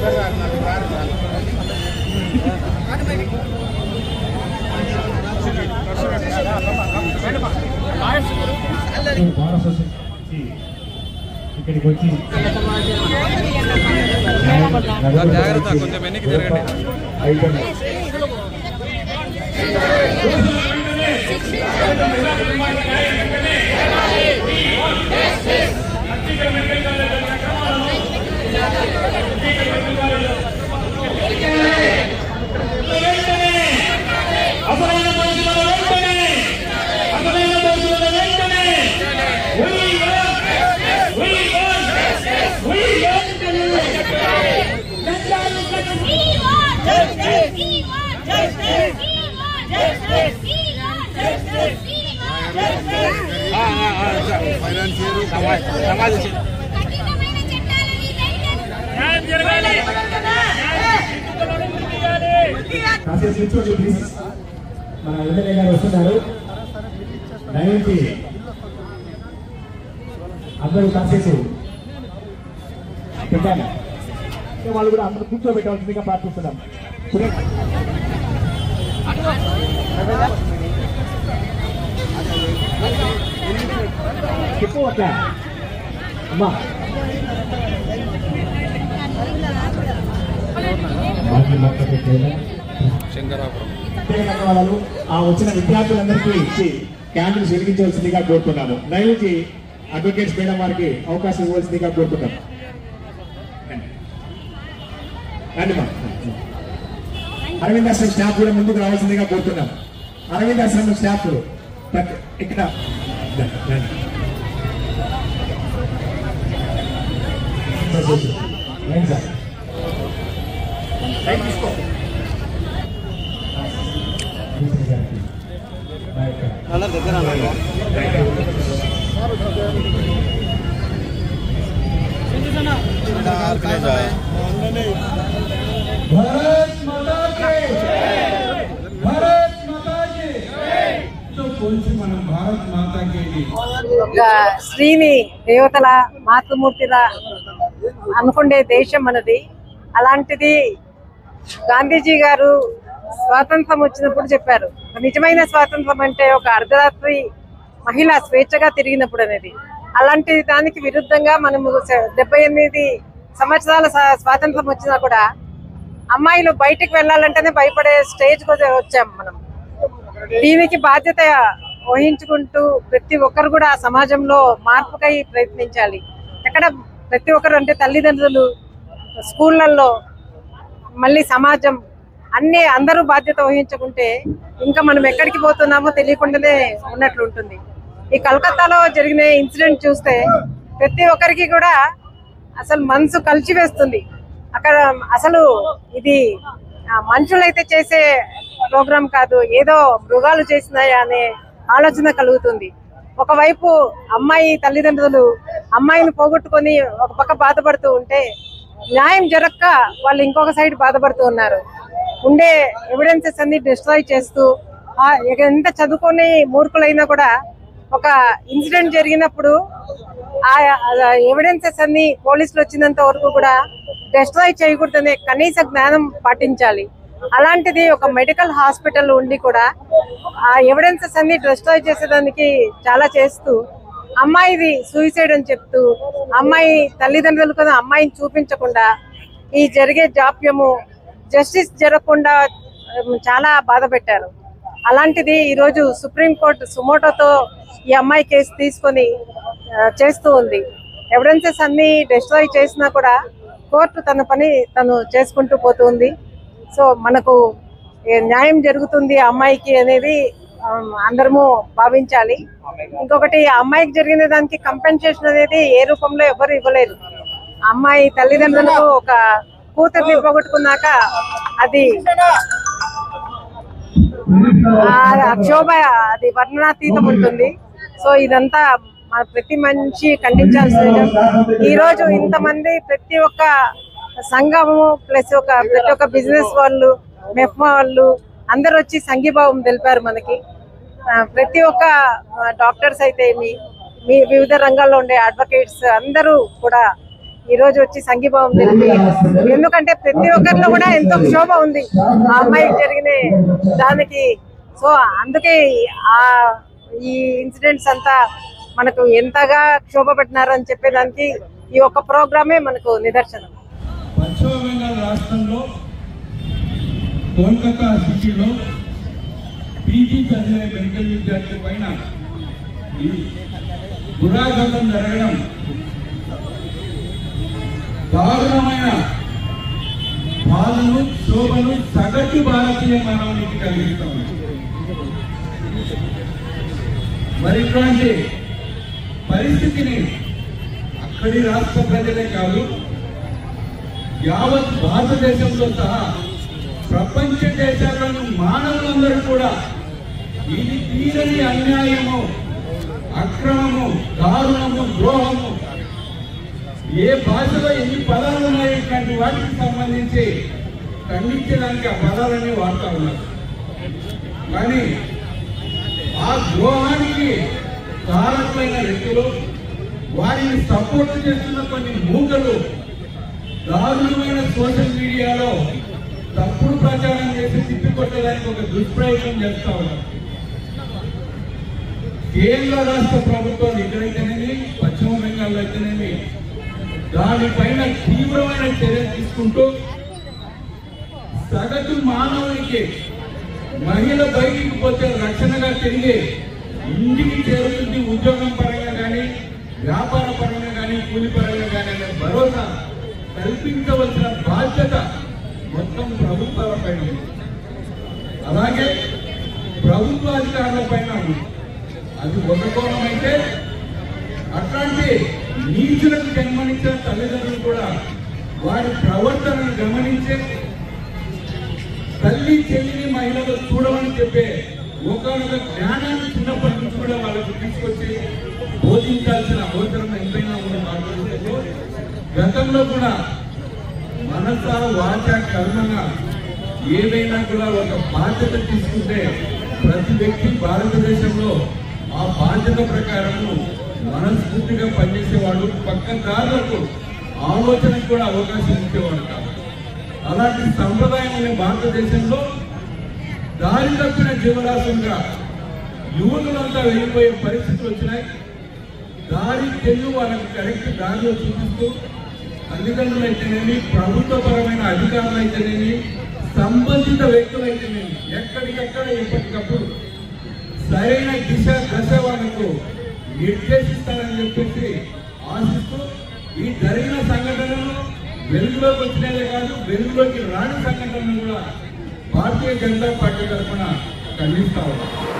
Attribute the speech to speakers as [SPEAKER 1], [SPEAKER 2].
[SPEAKER 1] ఇక్కడికి వచ్చి
[SPEAKER 2] జాగ్రత్త కొంచెం వెనక్కి జరగండి.
[SPEAKER 1] మన ఎమ్మెల్యే గారు వస్తున్నారు. దయచేసి అందరూ కాసేపు పెట్టాలి. వాళ్ళు కూడా అందరూ కూర్చోబెట్టవలసిందిగా ప్రార్థిస్తున్నాం. చెప్పు అట్లా అమ్మా. వాళ్ళు ఆ వచ్చిన విద్యార్థులందరికీ ఇచ్చి క్యాండిల్స్ వెలిగించవలసిందిగా కోరుతున్నాము. దయచేసి అడ్వకేట్స్ మేడం వారికి అవకాశం ఇవ్వాల్సిందిగా కోరుతున్నాం. అరవింద్ ఆశ్రమం స్టాఫ్ కూడా ముందుకు రావాల్సిందిగా కోరుతున్నాం. అరవింద్ ఆశ్రమం స్టాఫ్ ఇక్కడ
[SPEAKER 3] శ్రీని దేవతల మాతృమూర్తిలా అనుకుండే దేశం మనది. అలాంటిది గాంధీజీ గారు స్వాతంత్రం వచ్చినప్పుడు చెప్పారు, నిజమైన స్వాతంత్రం అంటే ఒక అర్ధరాత్రి మహిళ స్వేచ్ఛగా తిరిగినప్పుడు అనేది. అలాంటి దానికి విరుద్ధంగా మనము 78 సంవత్సరాల స్వాతంత్రం వచ్చినా కూడా అమ్మాయిలు బయటికి వెళ్ళాలంటేనే భయపడే స్టేజ్ వచ్చాం మనం. దీనికి బాధ్యత వహించుకుంటూ ప్రతి ఒక్కరు కూడా సమాజంలో మార్పుకై ప్రయత్నించాలి. ఎక్కడ ప్రతి ఒక్కరు అంటే తల్లిదండ్రులు, స్కూళ్ళల్లో, మళ్ళీ సమాజం అందరూ బాధ్యత వహించుకుంటే ఇంకా మనం ఎక్కడికి పోతున్నామో తెలియకుండానే ఉన్నట్లు ఉంటుంది. ఈ కలకత్తాలో జరిగిన ఇన్సిడెంట్ చూస్తే ప్రతి ఒక్కరికి కూడా అసలు మనసు కలిచివేస్తుంది. అక్కడ అసలు ఇది మనుషులైతే చేసే ప్రోగ్రాం కాదు, ఏదో మృగాలు చేసినాయా అనే ఆలోచన కలుగుతుంది. ఒకవైపు అమ్మాయి తల్లిదండ్రులు అమ్మాయిని పోగొట్టుకొని ఒక పక్క బాధపడుతూ ఉంటే, న్యాయం జరగక వాళ్ళు ఇంకొక సైడ్ బాధపడుతూ ఉన్నారు. ఉండే ఎవిడెన్సెస్ అన్ని డిస్ట్రాయ్ చేస్తూ, ఎంత చదువుకొని మూర్ఖులైనా కూడా ఒక ఇన్సిడెంట్ జరిగినప్పుడు ఆ ఎవిడెన్సెస్ అన్ని పోలీసులు వచ్చినంత వరకు కూడా డిస్ట్రాయ్ చేయకూడదనే కనీస జ్ఞానం పాటించాలి. అలాంటిది ఒక మెడికల్ హాస్పిటల్ ఉండి కూడా ఆ ఎవిడెన్సెస్ అన్ని డిస్ట్రాయ్ చేసేదానికి చాలా చేస్తూ, అమ్మాయిది సూసైడ్ అని చెప్తూ, అమ్మాయి తల్లిదండ్రులు కదా అమ్మాయిని చూపించకుండా ఈ జరిగే జాప్యము, జస్టిస్ జరగకుండా చాలా బాధ పెట్టారు. అలాంటిది ఈరోజు సుప్రీంకోర్టు సుమోటోతో ఈ అమ్మాయి కేసు తీసుకొని చేస్తూ ఉంది. ఎవిడెన్సెస్ అన్ని డిస్ట్రాయ్ చేసినా కూడా కోర్టు తన పని తను చేసుకుంటూ పోతుంది. సో మనకు న్యాయం జరుగుతుంది అమ్మాయికి అనేది అందరము భావించాలి. ఇంకొకటి, అమ్మాయికి జరిగిన దానికి కంపెన్సేషన్ అనేది ఏ రూపంలో ఎవరు ఇవ్వలేదు. అమ్మాయి తల్లిదండ్రులకు ఒక కూతుర్ని పోగొట్టుకున్నాక అది క్షోభ, అది వర్ణనాతీతం ఉంటుంది. సో ఇదంతా ప్రతి మనిషి ఖండించాల్సిన. ఈ రోజు ఇంతమంది ప్రతి ఒక్క సంఘము ప్లస్ ప్రతి ఒక్క బిజినెస్ వాళ్ళు, మెఫ్మా వాళ్ళు అందరు వచ్చి సంఘీభావం తెలిపారు మనకి. ప్రతి ఒక్క డాక్టర్స్ అయితే మీ వివిధ రంగాల్లో ఉండే అడ్వకేట్స్ అందరూ కూడా ఈ రోజు వచ్చి సంఘీభావం తెలిపి, ఎందుకంటే ప్రతి ఒక్కరిలో కూడా ఎంతో క్షోభ ఉంది ఆ అమ్మాయికి జరిగిన దానికి. సో అందుకే ఈ ఇన్సిడెంట్స్ అంతా మనకు ఎంతగా క్షోభ పెట్టినారు అని చెప్పేదానికి ఈ ఒక్క ప్రోగ్రామే మనకు నిదర్శనం.
[SPEAKER 4] పశ్చిమ బెంగాల్ రాష్ట్రంలో కోల్కతా సిటీలో పీజీ చదివే మెడికల్ విద్యార్థుల పైన ఈ దురాఘాతం జరగడం దారుణమైన బాధను, శోభను సగటు భారతీయ మానవునికి కలిగిస్తాం. మరి ఇటువంటి పరిస్థితిని అక్కడి రాష్ట్ర ప్రజలే కాదు, యావత్ భారతదేశంలో సహా ప్రపంచ దేశాలను మానవులందరూ కూడా ఇది తీరని అన్యాయము, అక్రమము, దారుణము, ద్రోహము, ఏ భాషలో ఎన్ని పదాలు ఉన్నాయి ఇట్లాంటి వాటికి సంబంధించి ఖండించడానికి ఆ పదాలన్నీ వాడుతూ ఉన్నారు. కానీ ఆ ద్రోహానికి కారకులైన వ్యక్తులు, వారిని సపోర్ట్ చేస్తున్న కొన్ని మూకలు దారుణమైన సోషల్ మీడియాలో తప్పుడు ప్రచారం చేసి తిప్పికొట్టడానికి ఒక దుష్ప్రయోగం చేస్తా ఉన్నారు. కేంద్ర రాష్ట్ర ప్రభుత్వాలు ఎక్కడైతేనేమి, పశ్చిమ బెంగాల్లో అయితేనేమి దానిపైన తీవ్రమైన చర్యలు తీసుకుంటూ సగటు మానవునికి మహిళ బయటికి పోతే రక్షణగా తిరిగి ఇంటికి చేరుతుంది, ఉద్యోగం పరంగా కానీ, వ్యాపార పరంగా కానీ, కూలి పరంగా కానీ అనే భరోసా కల్పించవలసిన బాధ్యత మొత్తం ప్రభుత్వాల పైన ఉంది. అలాగే ప్రభుత్వ అధికారుల పైన ఉంది. అది ఒక కోణం అయితే, అట్లాంటి నీచులకు జన్మనిచ్చిన తల్లిదండ్రులు కూడా వారి ప్రవర్తనను గమనించి తల్లి చెల్లిని మహిళలు చూడమని చెప్పే ఒకనొక జ్ఞానాన్ని చిన్నప్పటి నుంచి కూడా వాళ్ళకు తీసుకొచ్చి బోధించాల్సిన అవసరం ఎంతైనా ఉన్న భారతదేశంలో గతంలో కూడా మనస వాచ కర్మగా ఏదైనా కూడా ఒక బాధ్యత తీసుకుంటే ప్రతి వ్యక్తి భారతదేశంలో ఆ బాధ్యత ప్రకారము మనస్ఫూర్తిగా పనిచేసేవాడు, పక్కదారులకు ఆలోచనకు కూడా అవకాశం ఇచ్చేవాడు కాదు. అలాంటి సంప్రదాయం అనే భారతదేశంలో దారి తప్పిన జీవరాశంగా యువకులంతా వెళ్ళిపోయే పరిస్థితులు వచ్చినాయి. దారి తెలుగు వాళ్ళకి కరెక్ట్ దారిలో చూపిస్తూ తల్లిదండ్రులు అయితేనేమి, ప్రభుత్వపరమైన అధికారులు అయితేనేమి, సంబంధిత వ్యక్తులు అయితేనేమి ఎక్కడికక్కడ ఎప్పటికప్పుడు సరైన దశ వాళ్ళకు నిర్దేశిస్తారని చెప్పేసి ఆశిస్తూ ఈ జరిగిన సంఘటనలు వెలుగులోకి వచ్చినదే కాదు, వెలుగులోకి రాని సంఘటనలు కూడా భారతీయ జనతా పార్టీ తరఫున ఖండిస్తా ఉన్నాం.